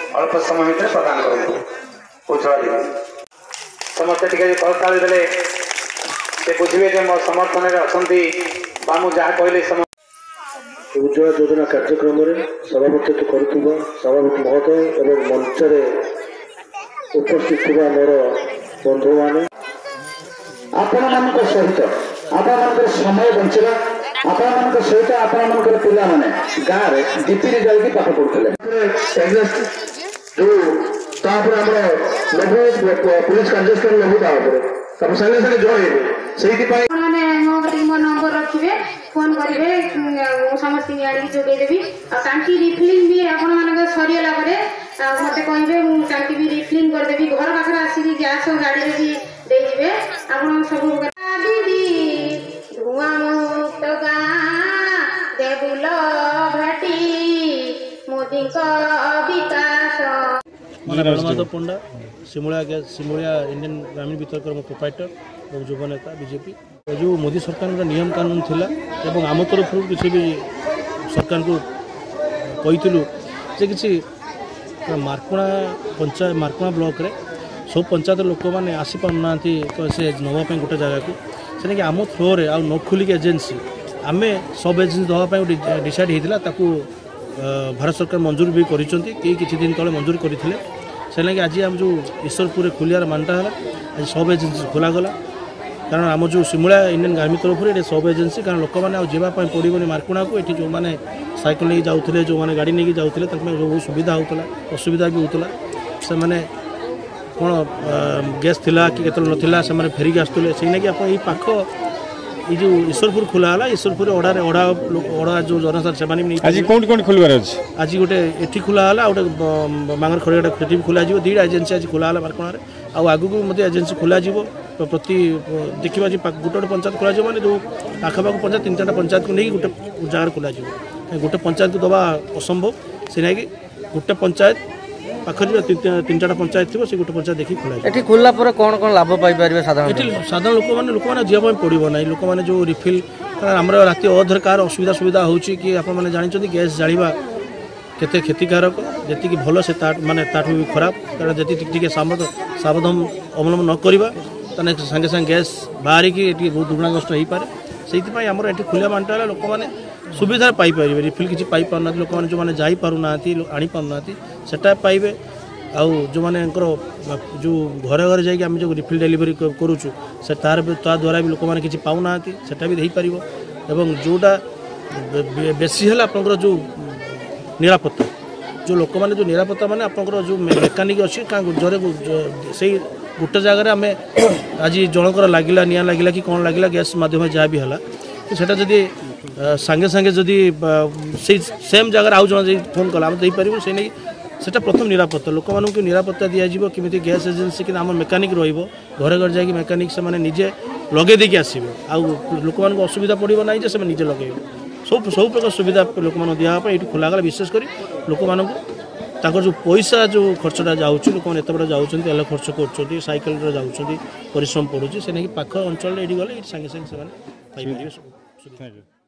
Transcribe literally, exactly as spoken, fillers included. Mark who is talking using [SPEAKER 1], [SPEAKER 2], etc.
[SPEAKER 1] अल्प समय भितर प्रदान करूँ उज्ज्वला दीदी समस्ते टी करताली देले से बुझे जे मो समर्थन में अच्छा मुझे जहाँ कहले
[SPEAKER 2] उज्ज्वला योजना कार्यक्रम में सभापतित्व करुवा सभापति महोदय एवं मंच उपस्थित थी मोर बंधु मैंने आपण मान सहित आपण समय बंचला आपण मान सहित आपण मान पिला माने गाँव में डीपी जाकि पाठ पढ़ुते जो तापर लघु पुलिस कार्यस्थल लघु तापर सागे सागे जन
[SPEAKER 3] मो नंबर रखिए फोन करेंगे समस्त जोगेदेवी टांकी रिफिलिंग भी आपण मान सरीगला मत कहे मुझे टांकी भी रिफिलिंग करदेवी घर पाखे आसिक गैस गाड़ी में भी देदेवे आप सब धुआं मुक्त गाँ देवुल भाटी मोदी विकास
[SPEAKER 4] गणमाधव पंडा सिमुलिया गैस सिमुलिया इंडियन ग्रामीण वितरक प्रोप्राइटर और युव नेता बीजेपी जो मोदी सरकार नियम कानून थिला एवं आम तरफ किसी भी सरकार को कही जे किसी मार्कुणा पंचायत मार्कुणा ब्लॉक रे सब पंचायत लोक मैंने आसी पारना से नवापाई गोटे जगह को से आम थ्रोरे आ न खोलिक एजेन्सी आम सब एजेन्सी दवापाई डिसाइड होता भारत सरकार मंजूर भी कर किसी दिन तले मंजूर करते से आज आम जो ईश्वरपुर खोलियार मानटा है आज सब एजेन्सी खोलागला कारण आम जो सिमुलिया इंडियन आर्मी तरफ ये सब एजेन्सी कारण लोक मैंने जावाई पड़ोनी मार्कुणा को ये जो मैंने साइकिल नहीं जाते जो मैंने गाड़ी नहीं जाते बहुत सुविधा होता असुविधा भी होता से मैंने कौन गैस थिला कि केतल नथिला से मैंने फेरिक आसुले से आप पाख ये जो ईश्वरपुर खोला है ईश्वरपुर ओडा ओडा ओडा जो जनसार से
[SPEAKER 5] आज कौन कौन खोलवार अछि
[SPEAKER 4] आज गोटे एठी खोला है गोटे बांगर खड़गटा फेटी भी खोल दुईटा एजेन्सी आज खोला है मार्कुणा आउ आगू मत एजेन्सी खोल प्रति देखा गोटे गोटे पंचायत खोल मैंने जो आखपाख पंचायत तीन चार पंचायत को नहीं गोटे जगह खोल गोटे पंचायत को दबा असंभव से गोटे पंचायत पाखर तीन चार पंचायत थी गोटे पंचायत देखिए खोला
[SPEAKER 6] खोलला पर कौन कौन लाभ पाई साधारण
[SPEAKER 4] साधारण लोक मैंने लोक मैंने जीवा पड़ो ना लोक मैंने जो रिफिल आम राति अधर कार असुविधा सुविधा होची कि आप जानते गैस जाना केते क्षतिकारक जी भल से माने ताठू भी खराब कारण जी सावधान अवलम्बन न करवा ताने संगे संगे गैस बाहर की बहुत दुर्घटनाग्रस्त हो पारे से आमर ये खोलिया मानटा है लोक मैंने सुविधा पाइपर रिफिल किसी पाइपार लोक मैंने जो मैंने जापना आनी पारना सेटा पाइबे आउ जो मैंने जो घरे घरे जाकि आम जो रिफिल डेलीवरी करुचु से तार द्वारा भी लोक मैंने किसी पाऊना सेटा भी हो पार एवं जोटा बेसी है आपंकर जो निरापत्ता जो लोक मैंने जो निरापत्ता माने आपंकर जो मेकानिक अच्छी जरे से गोटे जगह आम आज जनकर लगिला निया लगिला कि कौन लगिला गैस माध्यम जहाँ भी है तो सेटा जदि सांगे सांगे जदि से सेम जगह आउ जन फोन कला दे पार से नहीं सेटा प्रथम निरापत्ता लोक मानक निरापत्ता दिज्व किमी गैस एजेन्सी कि आम मेकानिक रही घरे घर जा मेकानिक से निजे लगे देकी आसवे आउ लोक मान असुविधा पड़ो ना से निजे लगे सब सब प्रकार सुविधा लोक मान दिखापी ये खोलागला विशेषकर लोक मानक जो पैसा जो खर्चटा जाऊँ लोक मैंने एत बड़ा जाऊँच तेल खर्च कर सैकेल जाऊँ परिश्रम पड़ुची से नहीं पाख अंचल ये गले सागे सागे से